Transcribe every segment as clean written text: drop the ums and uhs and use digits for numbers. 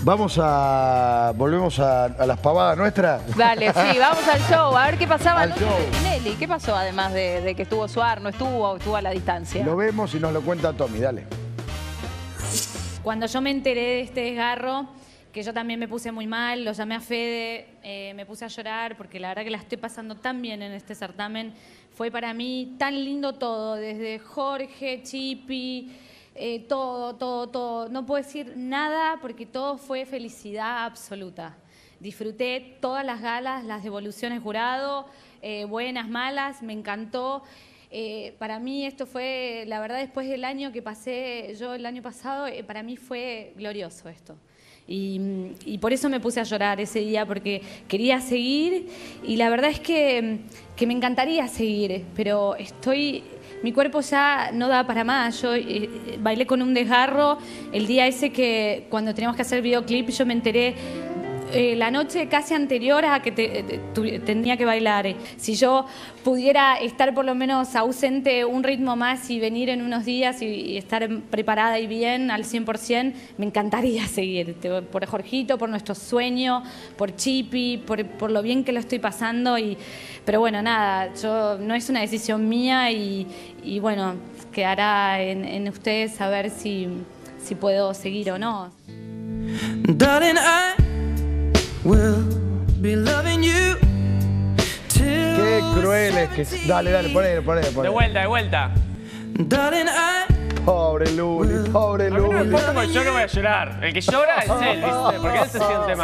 Volvemos a las pavadas nuestras. Dale, sí, vamos al show. A ver qué pasaba Al anoche show. de Tinelli. ¿Qué pasó además de que estuvo Suar, no estuvo a la distancia? Lo vemos y nos lo cuenta Tommy, dale. Cuando yo me enteré de este desgarro, que yo también me puse muy mal, lo llamé a Fede, me puse a llorar porque la verdad que la estoy pasando tan bien en este certamen. Fue para mí tan lindo todo, desde Jorge, Chipi, todo. No puedo decir nada porque todo fue felicidad absoluta. Disfruté todas las galas, las devoluciones jurado, buenas, malas, me encantó. Para mí esto fue, la verdad, después del año que pasé yo el año pasado, para mí fue glorioso esto. Y por eso me puse a llorar ese día, porque quería seguir y la verdad es que me encantaría seguir, pero mi cuerpo ya no da para más. Yo bailé con un desgarro el día ese que cuando teníamos que hacer videoclip yo me enteré la noche casi anterior a que tenía que bailar. Si yo pudiera estar por lo menos ausente un ritmo más y venir en unos días y estar preparada y bien al 100%, me encantaría seguir. Por Jorgito, por nuestro sueño, por Chipi, por lo bien que lo estoy pasando. Pero bueno, nada, no es una decisión mía y bueno, quedará en ustedes saber si puedo seguir o no. Darling, will be loving you till Qué cruel es que... Dale, ponele. De vuelta. Darling, Pobre Luli, pobre A mí no me Luli. importa porque yo no voy a llorar. El que llora es él, ¿viste? Porque él se siente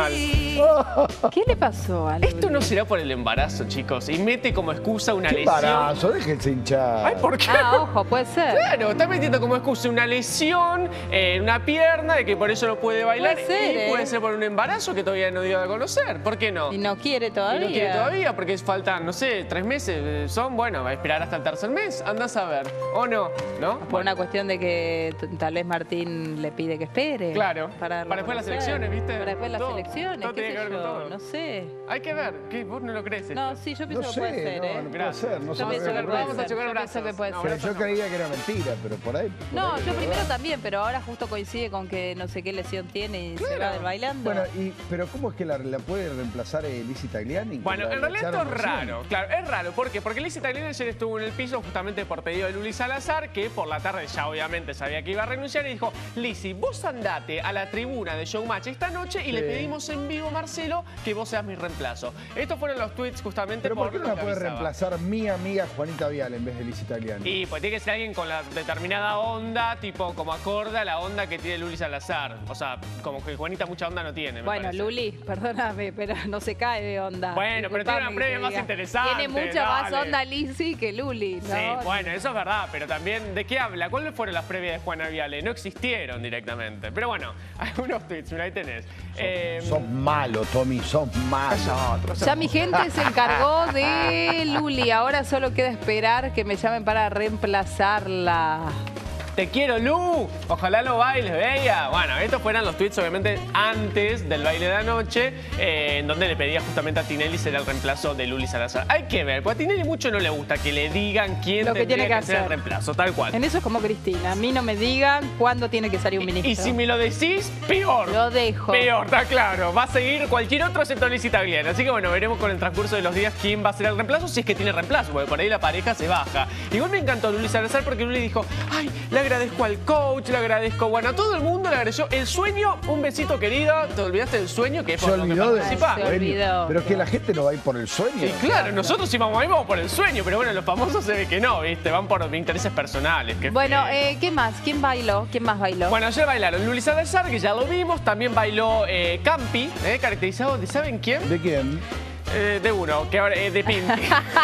mal. ¿Qué le pasó a Luli? Esto no será por el embarazo, chicos. Y mete como excusa una ¿Qué lesión. embarazo? Déjense hinchar. Ay, ¿por qué? Ojo, puede ser. Claro, está metiendo como excusa una lesión en una pierna de que por eso no puede bailar. Puede ser, y puede ser por un embarazo que todavía no dio a conocer. ¿Por qué no? Y no quiere Y todavía. no quiere todavía porque faltan, no sé, 3 meses. Va a esperar hasta el tercer mes. Andás a ver. ¿O no? ¿No? Por una cuestión de que tal vez Martín le pide que espere. Claro. Para después de las elecciones, ¿viste? Para después de las Todo. elecciones, Todo qué tiene sé que ver con yo, todo. no sé. Hay que ver. ¿Qué? ¿Vos no lo crees esto? No, sí, yo pienso No que puede sé, ser, ¿eh? no puede ser, no Yo pienso que sé. puede Vamos a ser, chocar yo brazos. pienso que puede No, ser. Yo creía que era mentira, pero por ahí... No, yo primero también, pero ahora justo coincide con que no sé qué lesión tiene y se va del bailando. Bueno, pero ¿cómo es que la puede reemplazar Lizzy Tagliani? Bueno, La en realidad esto echaron es recién. raro. Claro, es raro. ¿Por qué? Porque Lizzy Tagliani ayer estuvo en el piso justamente por pedido de Luli Salazar, que por la tarde ya obviamente sabía que iba a renunciar y dijo: Lizzy, vos andate a la tribuna de Showmatch esta noche y le pedimos en vivo, Marcelo, que vos seas mi reemplazo. Estos fueron los tweets justamente ¿Pero por qué lo no la que puede avisaba. reemplazar mi amiga Juanita Vial en vez de Lizzy Tagliani? Y pues tiene que ser alguien con la determinada onda, tipo como acorde a la onda que tiene Luli Salazar. O sea, como que Juanita mucha onda no tiene, me Bueno, parece. Luli, perdóname, pero no se cae de onda. Bueno, pero tiene una Disculpame previa que te más diga. interesante, Tiene mucha más dale. onda Lizzy que Luli, ¿no? Sí, bueno, eso es verdad, pero también, ¿de qué habla? ¿Cuáles fueron las previas de Juana Viale? No existieron directamente. Pero bueno, algunos tweets, mira, ahí tenés. Sos malo, Tommy, sos malo. Ya mi gente se encargó de Luli. Ahora solo queda esperar que me llamen para reemplazarla. Te quiero, Lu. Ojalá lo bailes, bella. Bueno, estos fueron los tweets, obviamente, antes del baile de anoche, en donde le pedía justamente a Tinelli ser el reemplazo de Luli Salazar. Hay que ver, porque a Tinelli mucho no le gusta que le digan quién Lo que tendría tiene que ser el hacer. reemplazo, tal cual. En eso es como Cristina. A mí no me digan cuándo tiene que salir un ministro. Y si me lo decís, peor. Lo dejo. Peor, está claro. Va a seguir cualquier otro excepto Lizzy Tagliani. Así que bueno, veremos con el transcurso de los días quién va a ser el reemplazo, si es que tiene reemplazo, porque por ahí la pareja se baja. Igual me encantó Luli Salazar porque Luli dijo: ay, le agradezco al coach, le agradezco, bueno, a todo el mundo le agradeció. El sueño, un besito querida. ¿Te olvidaste del sueño? Que es Se por lo que olvidó del participa. Se sueño. olvidó. Pero es que la gente no va a ir por el sueño. Y claro, nosotros sí vamos por el sueño, pero bueno, los famosos se ve que no, ¿viste? Van por intereses personales. Que Bueno, ¿qué más? ¿Quién bailó? ¿Quién más bailó? Bueno, ayer bailaron Luli Salazar, que ya lo vimos. También bailó Campi, caracterizado de, ¿saben quién? ¿De quién? De uno, que ahora de Pinti. ¿De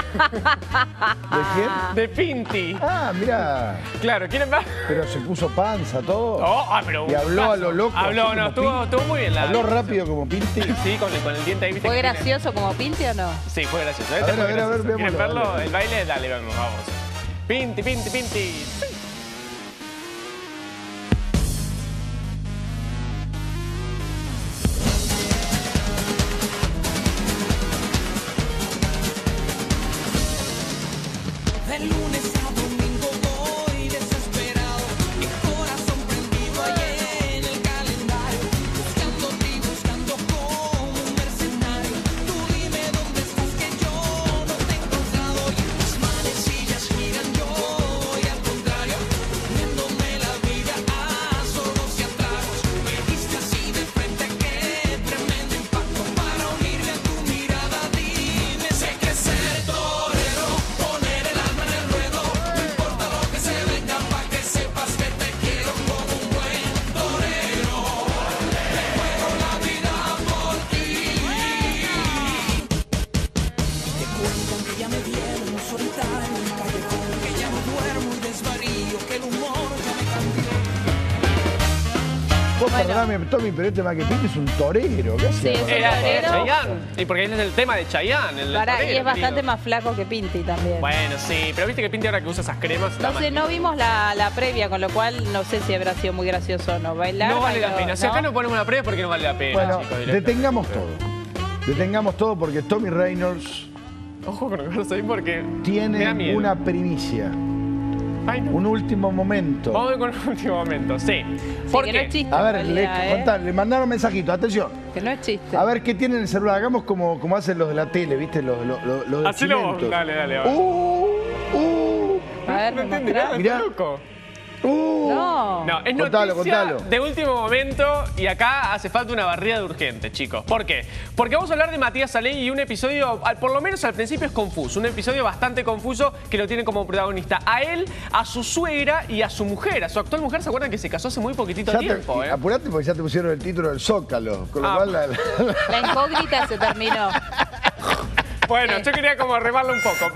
quién? De Pinti. Ah, mira. Claro, ¿quieren ver? Pero se puso panza, todo. Pero Y habló a lo loco. Habló, así no, como estuvo muy bien. Habló rápido como Pinti. Sí, con el diente ahí. ¿viste? ¿Fue gracioso como Pinti o no? Sí, fue gracioso. A ver, fue a ver, gracioso. ¿Quieren veámoslo, verlo? dale. El baile, dale, vamos. Pinti, Pinti, Pinti. Sí. De lunes a domingo voy desesperado, el corazón prendido ahí en el calendario, buscando Disculpame, Tommy, pero este más que Pinti es un torero. ¿Qué Sí, hacía? es un Era torero. Chayanne. Y porque ese es el tema de Chayanne. El Pará, torero, y es bastante querido. más flaco que Pinti también. Bueno, sí, pero viste que Pinti ahora que usa esas cremas. está No sé, mal. no vimos la previa, con lo cual no sé si habrá sido muy gracioso o no. Bailar, No vale la bailó, pena. Si acá no ponemos la previa, porque no vale la pena. Bueno, chicos, directo. detengamos todo. Detengamos todo porque Tommy Reynolds Ojo con lo que vas a decir porque. me da tiene miedo. una primicia. Ay, no. Un último momento. Vamos a ver con el último momento, sí. Sí, ¿Por que qué? no es chiste. A ver, en realidad, le mandaron mensajito, atención. Que no es chiste. A ver qué tiene en el celular. Hagamos como hacen los de la tele, ¿viste? Los de Hacelo vos, Cimentos. dale, a ver. A ver, No ¿me entendí mostrás? nada, Mirá. está loco. No. No, es Contalo, noticia contalo. de último momento y acá hace falta una barrida de urgente, chicos. ¿Por qué? Porque vamos a hablar de Matías Saley y un episodio, por lo menos al principio es confuso, un episodio bastante confuso que lo tiene como protagonista a él, a su suegra y a su mujer, a su actual mujer. ¿Se acuerdan que se casó hace muy poquito tiempo? Apurate porque ya te pusieron el título del Zócalo. Con lo Ah. cual La incógnita se terminó. Bueno, yo quería como remarlo un poco.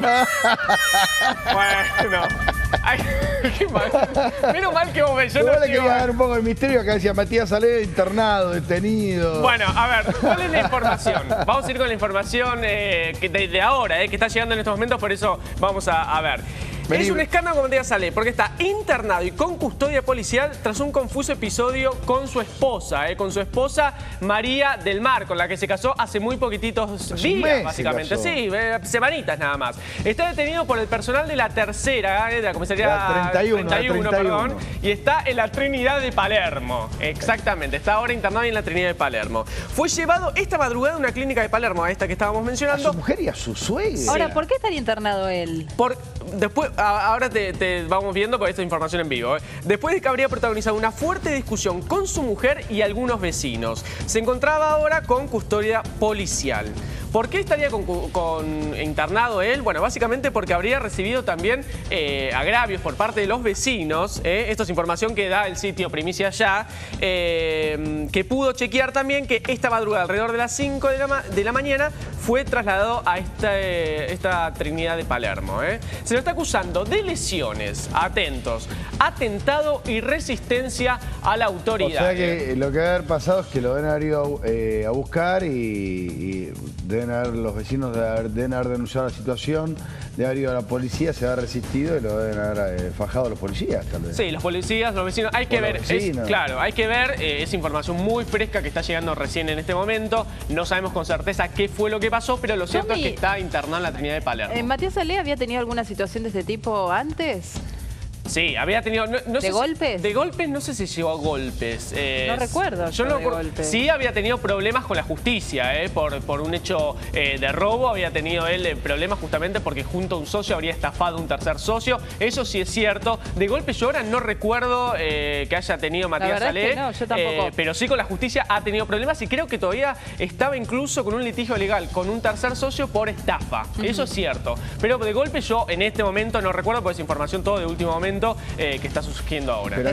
Bueno. Ay, qué mal. Menos mal que vos ves, yo Igual no le sigo. quería dar un poco de misterio. Acá decía Matías Salé internado, detenido. Bueno, a ver, ¿cuál es la información? Vamos a ir con la información de ahora, que está llegando en estos momentos, por eso vamos a ver. Vení. Es un escándalo como Matías Salé, porque está internado y con custodia policial tras un confuso episodio con su esposa, María del Mar, con la que se casó hace muy poquititos Hace un mes días, se básicamente. casó. Sí, semanitas nada más. Está detenido por el personal de la tercera, de la comisaría La 31, 31, perdón, y está en la Trinidad de Palermo. Exactamente, está ahora internado en la Trinidad de Palermo. Fue llevado esta madrugada a una clínica de Palermo, a esta que estábamos A mencionando. su mujer y a su suegra. Ahora, ¿por qué estaría internado él? Después, ahora te vamos viendo por esta información en vivo. Después de que habría protagonizado una fuerte discusión con su mujer y algunos vecinos. Se encontraba ahora con custodia policial. ¿Por qué estaría con internado él? Bueno, básicamente porque habría recibido también agravios por parte de los vecinos. Esto es información que da el sitio Primicia Ya, que pudo chequear también que esta madrugada, alrededor de las 5 de la mañana, fue trasladado a esta Trinidad de Palermo. Se lo está acusando de lesiones, atentos, atentado y resistencia a la O autoridad. sea que lo que debe haber pasado es que lo deben haber ido a buscar y los vecinos deben haber denunciado la situación, debe haber ido a la policía, se ha resistido y lo deben haber fajado los policías, tal vez. Sí, los policías, los vecinos, hay que Por ver, los vecinos. claro, hay que ver, es información muy fresca que está llegando recién en este momento, no sabemos con certeza qué fue lo que pasó, pero lo cierto es Tommy, que está internado en la Trinidad de Palermo. ¿Matías Salé había tenido alguna situación de este tipo antes? Sí, había tenido... No sé ¿De golpes? De golpes, no sé si llegó a golpes. No recuerdo Yo yo no de recuerdo. golpes. Sí había tenido problemas con la justicia, por un hecho de robo. Había tenido él problemas justamente porque junto a un socio habría estafado a un tercer socio. Eso sí es cierto. De golpes yo ahora no recuerdo que haya tenido Matías verdad es Salé. que no, yo tampoco. Pero sí con la justicia ha tenido problemas y creo que todavía estaba incluso con un litigio legal con un tercer socio por estafa. Eso es cierto. Pero de golpe yo en este momento no recuerdo, porque es información todo de último momento que está surgiendo ahora. Pero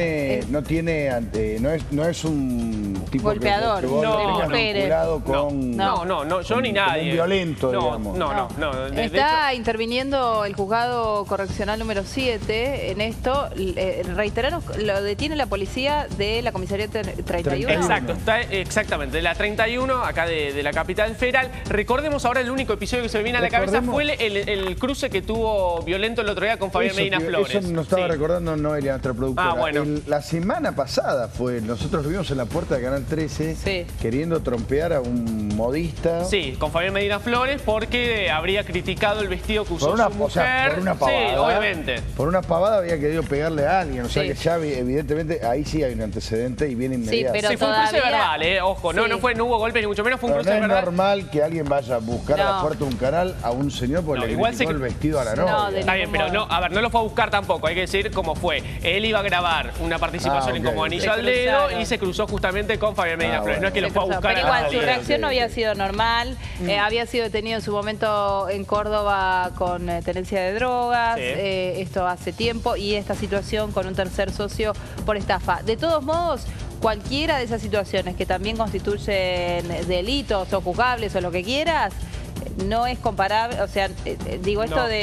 no es un tipo Golpeador, que vos no, lo tengas mujeres. vinculado con... No, yo ni con nadie. un violento, no, digamos. No. De Está interviniendo el juzgado correccional número 7 en esto. Reiteraros, lo detiene la policía de la comisaría 31. Exacto, está exactamente, de la 31, acá de la capital federal. Recordemos ahora el único episodio que se me viene a la cabeza fue el cruce que tuvo violento el otro día con Fabián Medina Flores. Eso nos estaba Sí. recordando Noelia, nuestra productora. Ah, bueno. La semana pasada nosotros lo vimos en la puerta de Canal 13 Sí. queriendo trompear a un modista. Sí, con Fabián Medina Flores porque habría criticado el vestido que usó Por una, su mujer. o sea, por una pavada. Sí, obviamente. Por una pavada había querido pegarle a alguien. O sea Sí. que ya evidentemente ahí sí hay un antecedente y viene inmediato. pero Sí, fue un cruce todavía- verbal, ojo, no Sí. hubo golpes ni mucho menos, fue un Pero no cruce es verbal. normal que alguien vaya a buscar a la No. puerta de un canal a un señor porque No, le igual criticó se- el vestido a la No, novia. de- Está bien, pero no, a ver, no lo fue a buscar tampoco, hay que decir cómo fue. Él iba a grabar una participación en ok. Como Anillo Se al Dedo cruzaron. y se cruzó justamente con Fabián Medina Flores. bueno. No es que lo Se fue a cruzó. buscar Pero a igual nadie. su reacción no ok. había sido normal. Había sido detenido en su momento en Córdoba con tenencia de drogas. Sí. Esto hace tiempo. Y esta situación con un tercer socio por estafa. De todos modos, cualquiera de esas situaciones que también constituyen delitos o juzgables o lo que quieras, no es comparable. O sea, digo esto No. de...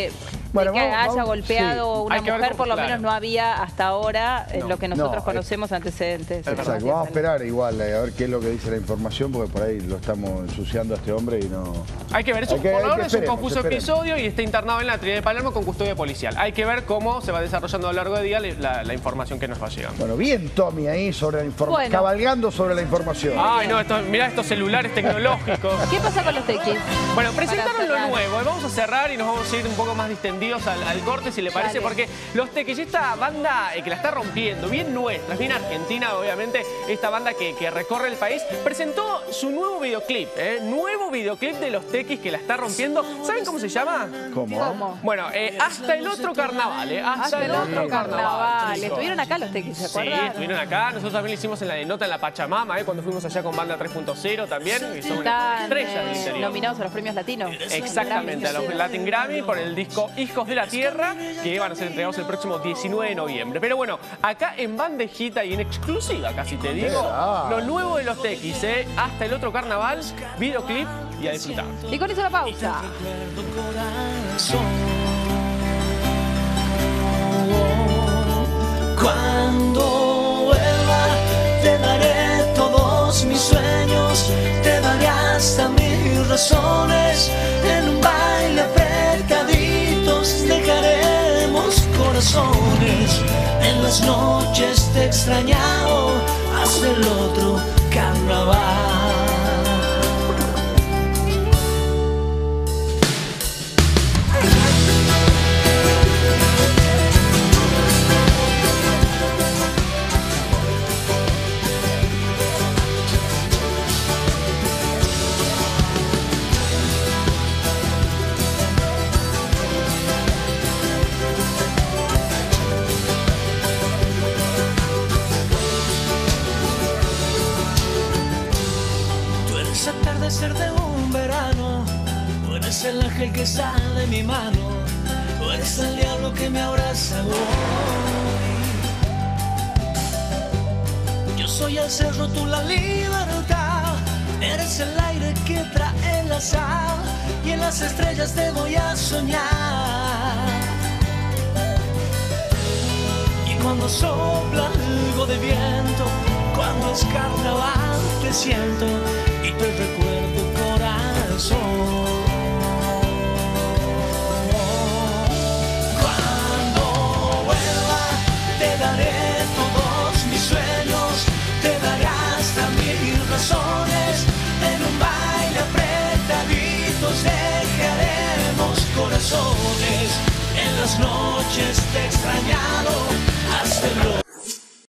Bueno, de que haya vamos- golpeado sí. a una Hay que ver mujer, cómo- por lo claro. menos no había hasta ahora lo que nosotros No, conocemos antecedentes. Exacto, vamos a esperar igual a ver qué es lo que dice la información, porque por ahí lo estamos ensuciando a este hombre y no... Hay que ver, Hay que- por hay que ahora es un esperemos, confuso esperemos. episodio y está internado en la Trinidad de Palermo con custodia policial. Hay que ver cómo se va desarrollando a lo largo del día la información que nos va llegando. Bueno, bien Tommy ahí sobre la información, Bueno. cabalgando sobre la información. Ay, no, mirá estos celulares tecnológicos. ¿Qué pasa con los tequis? Bueno, presentaron Para lo cerrar. nuevo. Vamos a cerrar y nos vamos a ir un poco más distendidos al corte, si le parece, Dale. porque los Tequis, esta banda que la está rompiendo, bien nuestra, bien argentina, obviamente, esta banda que recorre el país, presentó su nuevo videoclip, nuevo videoclip de los Tequis que la está rompiendo. ¿Saben cómo se llama? ¿Cómo? Bueno, hasta el otro carnaval, Hasta el otro carnaval. chicos. Estuvieron acá los tequis, ¿se Sí, acuerdan? estuvieron acá. Nosotros también lo hicimos en la de Nota en la Pachamama, cuando fuimos allá con Banda 3.0 también. Y son Están estrellas del interior. nominados a los premios latinos. Exactamente, a los Latin Grammy por el disco Hijos de la Tierra, que van a ser entregados el próximo 19 de noviembre. Pero bueno, acá en bandejita y en exclusiva, casi te digo, verdad. lo nuevo de los Tequis, hasta el otro carnaval, videoclip y a disfrutar. Y con eso la pausa. Cuando vuelva te daré todos mis sueños, te daré hasta mis razones. En un baile apretaditos dejaremos corazones. En las noches te he extrañado hasta el otro carnaval. Atardecer de un verano, tú eres el ángel que sale de mi mano, tú eres el diablo que me abraza hoy. Yo soy el cerro, tú la libertad, eres el aire que trae la sal y en las estrellas te voy a soñar. Y cuando sopla algo de viento, cuando es carnaval te siento y te recuerdo corazón. Cuando vuelva te daré todos mis sueños, te daré hasta mis razones. En un baile apretaditos dejaremos corazones. En las noches te he extrañado hasta el